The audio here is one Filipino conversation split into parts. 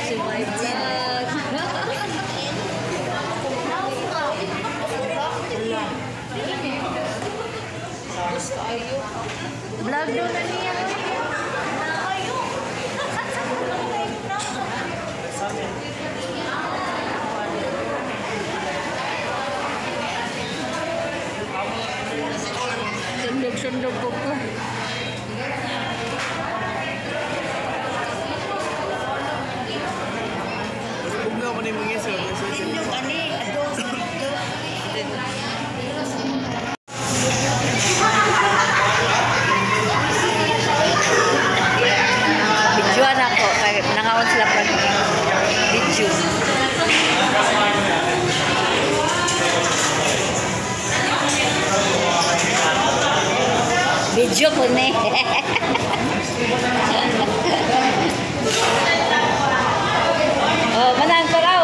to my vlog. Vlog daw na niya. Sundog-sundog ko po. Videoan ako kay nangaon sila pag video. Video ko ni. Oh, manang ko raw.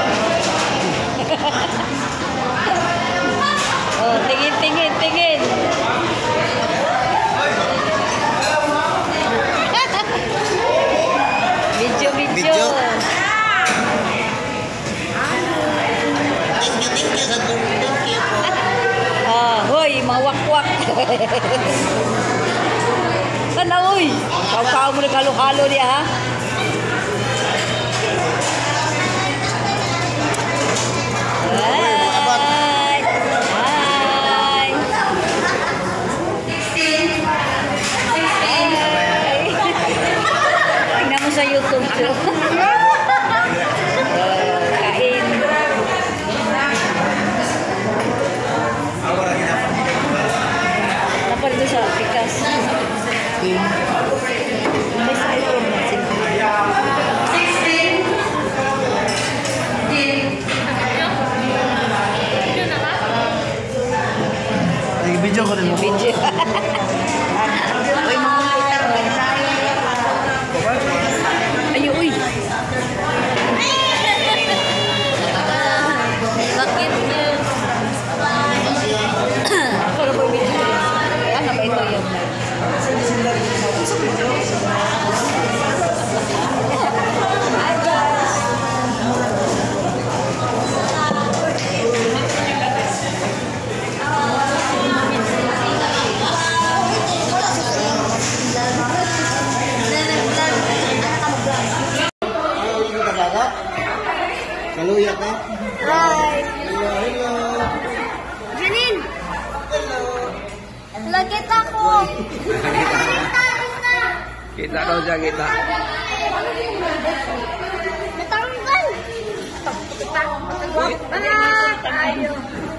Oh, tingin. Video. Thank you. Hoy, mawakwak. Sana, uy. Kau mo nagkalo-halo niya, ha? Hi. Tingnan mo sa YouTube. Kain. Apa itu sa pikas? May sayang na sila. Video ko rin mo. Video. Uy, mga ayo, uy. Bakit niya? Ako na po yung video. Ano ba ito yung Kaluya ka? Hi! Hello! Janine! Hello! Lagit ako! Kita daw siya, kita. Natanggal! Tayo!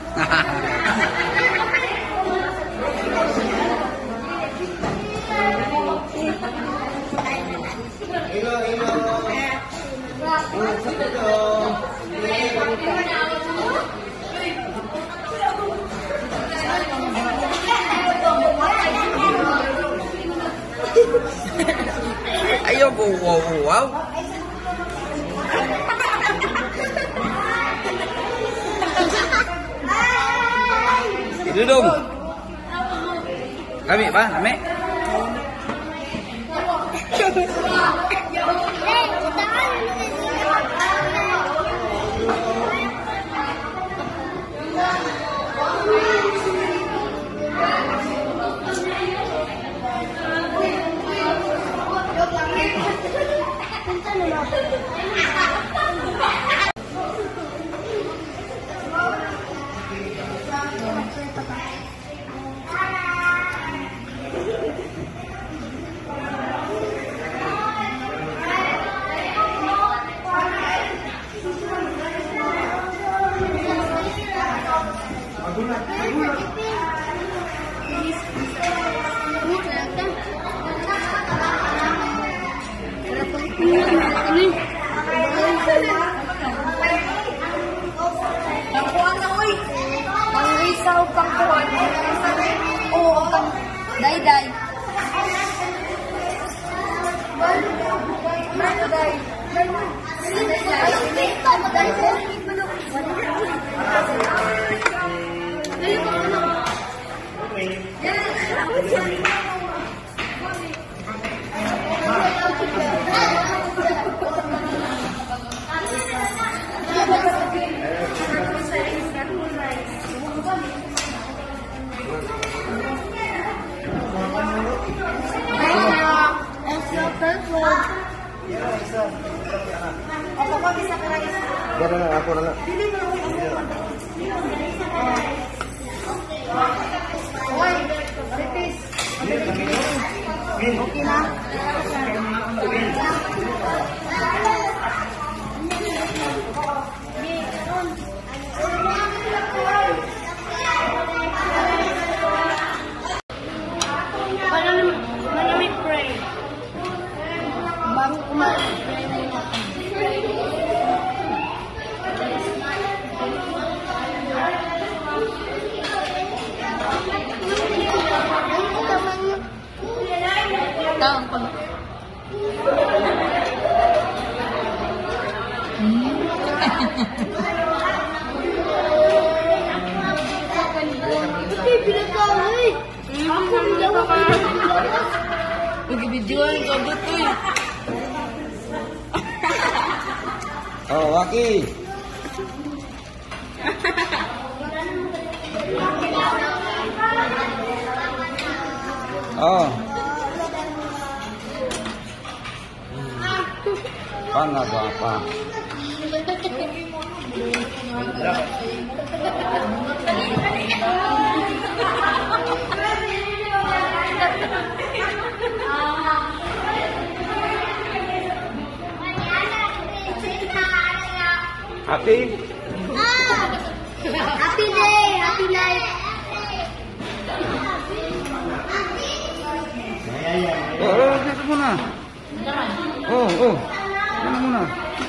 Ayo, wow. Itu dong. Kami, Pak, kami. Day-day. cellphone. Ako ko bisa ka lang isa. Gana na, ako na lang. Hoy, repeat. Okay na? Malamig pray. Bago kumain, pray muna. Taong pag... Pag-videoan ko dito eh. Oh, Waki. Oh. Pana ba pa? Happy? Happy day, happy life. Oh, dito muna. Oh. Ano muna?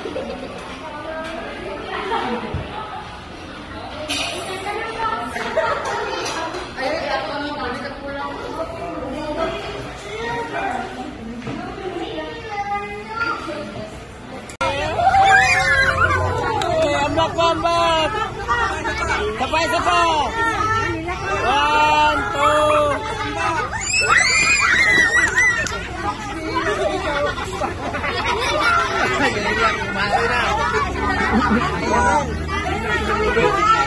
Ambak. Sabay. 1, 2.